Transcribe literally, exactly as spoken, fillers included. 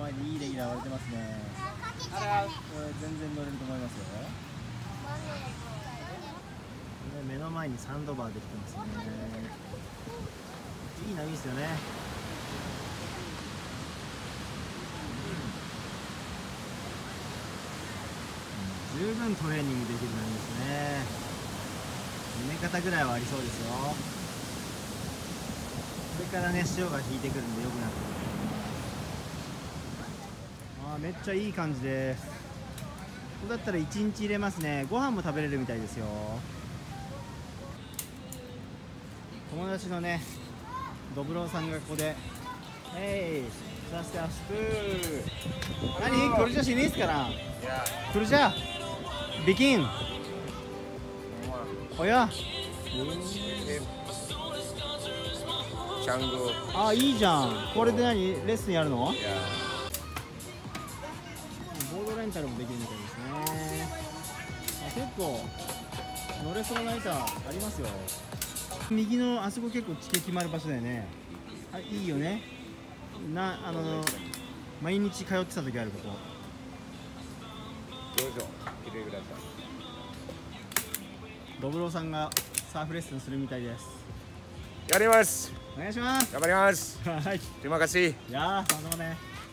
前でいいレギュラー割れてますね。あれはこれ全然乗れると思いますよ。目の前にサンドバーできてますね。いい波ですよね。うん、十分トレーニングできる波ですね。目方ぐらいはありそうですよ。それからね、潮が引いてくるんで良くなってくる。あー、めっちゃいい感じです。ここだったらいちにち入れますね。ご飯も食べれるみたいですよ。友達のね、ドブローさんがここで「ヘイザスタスプー何これじゃしねえっすかなこれじゃビキンおやチャングあ、いいじゃん。これで何レッスンやるの？ボードレンタルもできるみたいですね。あ、結構乗れそうな板ありますよ。右のあそこ結構地形決まる場所だよね。あ、いいよね。な、あの毎日通ってた時あるここ。 どうぞ来てください。 ドブローさんがサーフレッスンするみたいです。 やります。 お願いします。 頑張ります。 はい。 terima kasih。 いやー、さんざまね。